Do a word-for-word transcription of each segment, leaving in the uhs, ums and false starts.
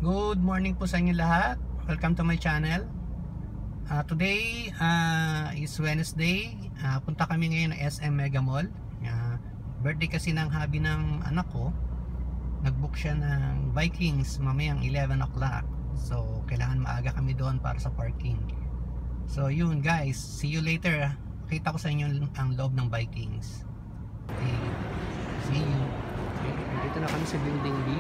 Good morning po sa inyo lahat. Welcome to my channel. Uh, today uh, is Wednesday. Uh, punta kami ngayon ng S M Mega Mall. Uh, birthday kasi ng hubby ng anak ko. Nagbook siya ng Vikings mamayang eleven o'clock. So kailangan maaga kami doon para sa parking. So yun guys, see you later. Kita ko sa inyo ang loob ng Vikings. Okay, see you. Okay, dito na kami sa building B.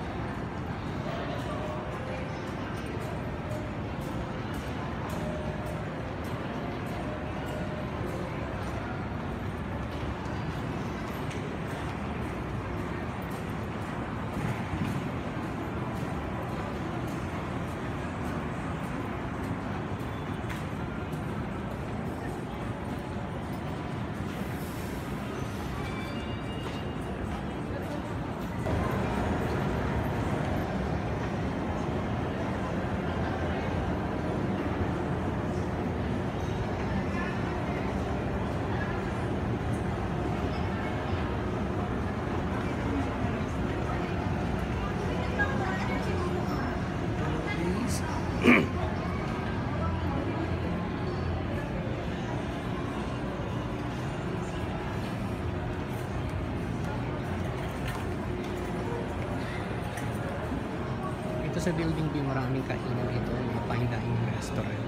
Ito sa building B, maraming kainan dito, mga fine dining restaurant.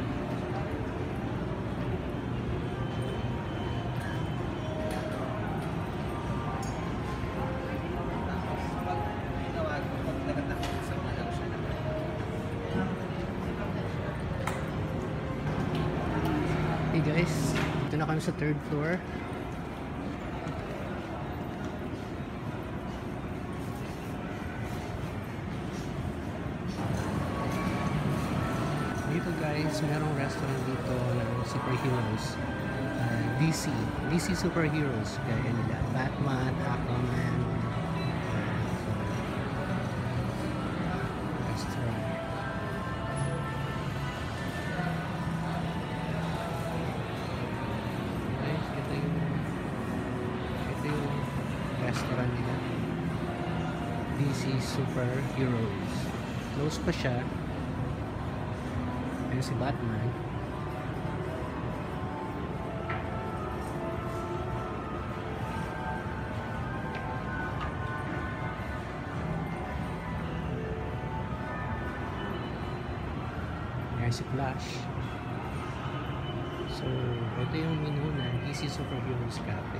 Hey guys, ito na kami sa third floor. Dito guys, merong restaurant dito ng superheroes. uh, D C D C superheroes, kaya nila Batman, Aquaman. uh, so, restaurant. Guys, ito yung ito yung restaurant nila, D C superheroes. Close pa siya. Ayan si Batman. Ayan si Flash. So, ito yung menu ng D C Superheroes Cafe.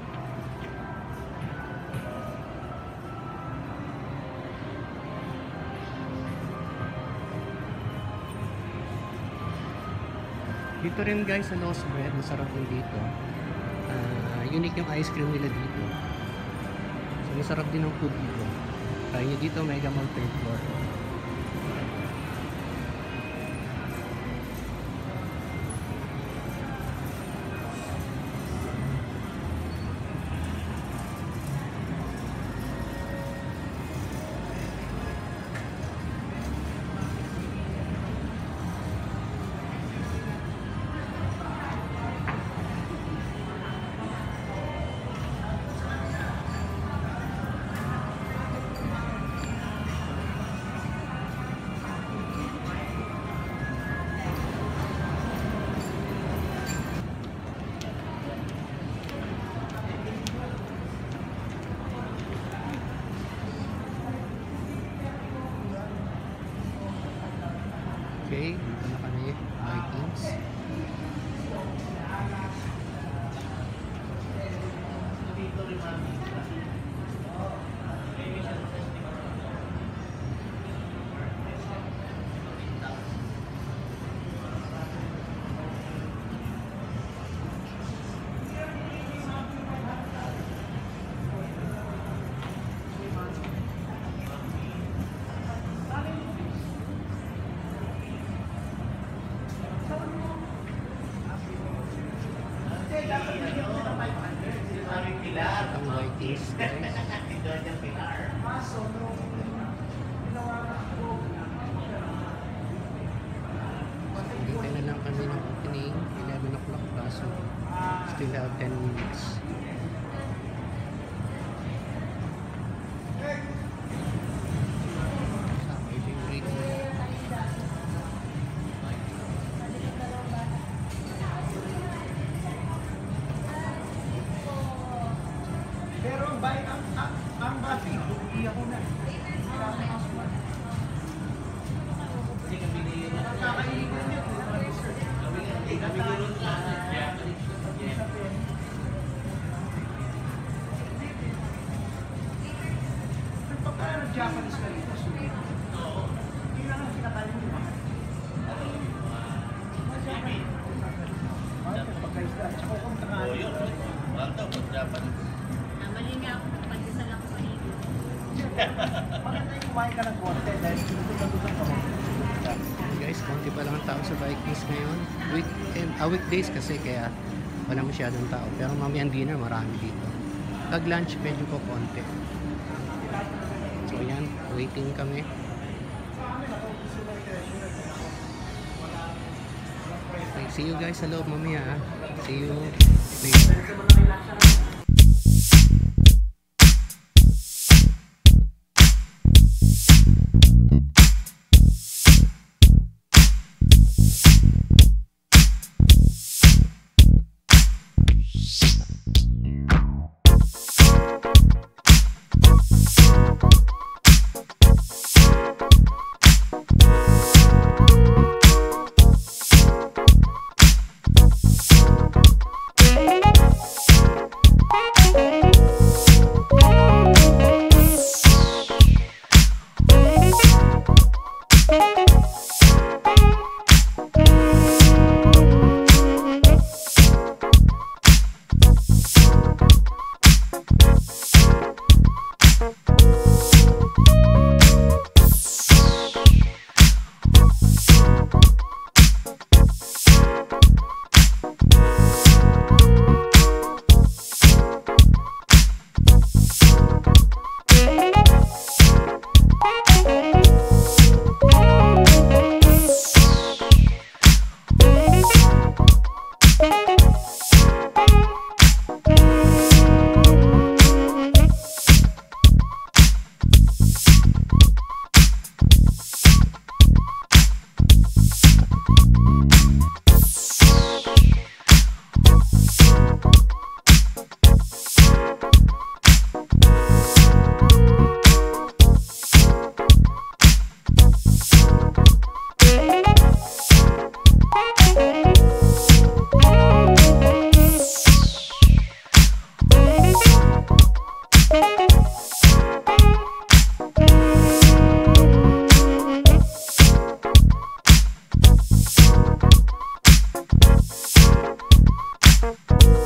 Dito rin guys sa Lost Bread, masarap din dito. Uh, unique yung ice cream nila dito. So masarap din ang food dito. Kaya nyo dito, Mega Mall third floor. Okay, dito na kami, Vikings. Ang Vikings guys. Hintay na lang kami ng opening eleven o'clock pa, so still have ten minutes. Ito yung rate Japanese ka dito, sulit. Hindi na lang pinakain mo. Oh, yun. Mahal daw, pag Japanese. Mali nga ako, nagpagdasal ako sa iyo. Bakit tayo kumain ka ng konti dahil sinutugan ko guys, konti pa lang ang tao sa Vikings ngayon. Weekend, ah, weekdays kasi kaya wala masyadong tao. Pero mamayang dinner marami dito. Pag lunch medyo po konti. So yan, waiting kami. Okay, see you guys sa loob mamaya. ah. See you later. Bye.